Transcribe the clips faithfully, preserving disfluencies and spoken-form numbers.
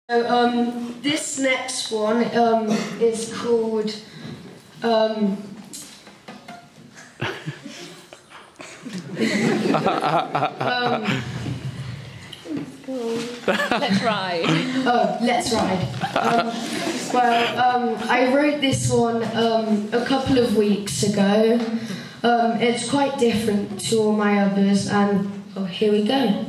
So, um, this next one um, is called um, um, Let's ride. Oh, let's ride. Um, well, um, I wrote this one um, a couple of weeks ago. Um, it's quite different to all my others, and oh, here we go.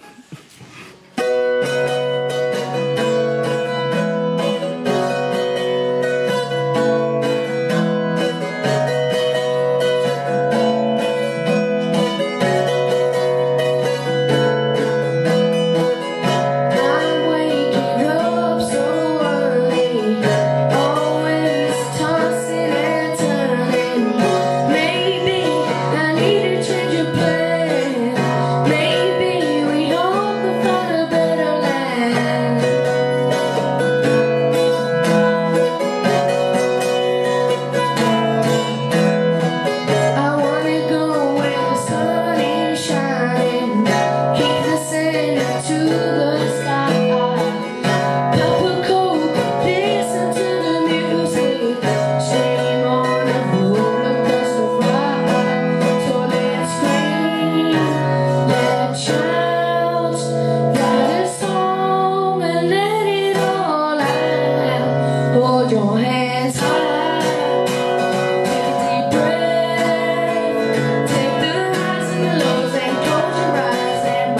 Hold your hands high, take a deep breath, take the highs and the lows and close your eyes and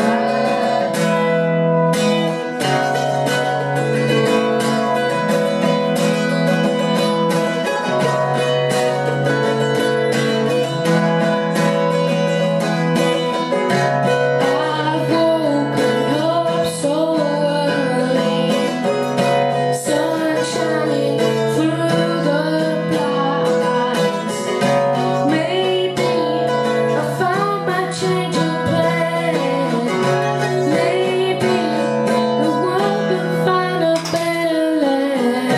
I've woken up so early, sun shining through the blinds. Maybe I found my change of plan. Maybe the world can find a better land.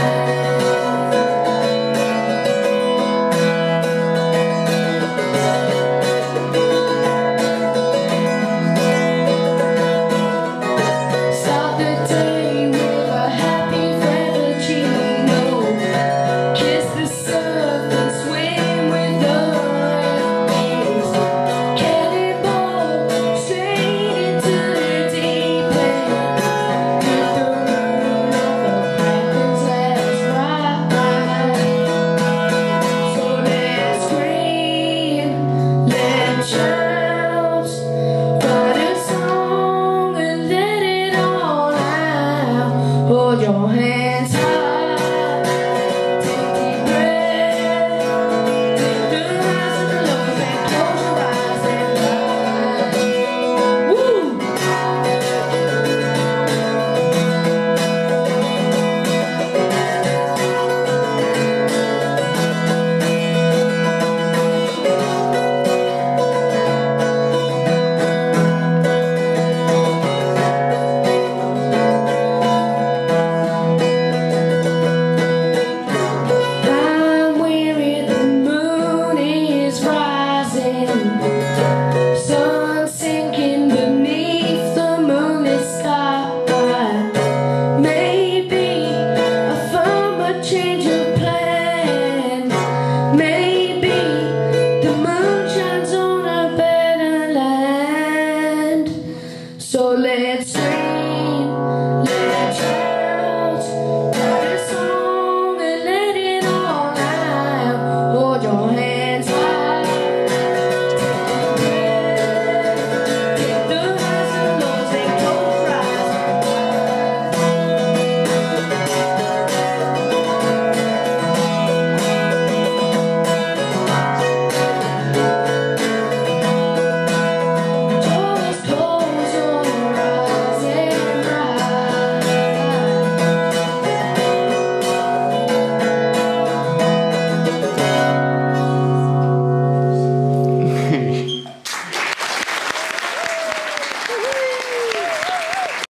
Start the day with a happy frappuccino. Kiss the surf and swim with the waves. Cannonball straight into the deep end. With the moon of the crackers, let's ride. So let's scream, let's shout, write a song and let it all out. Hold your hands high.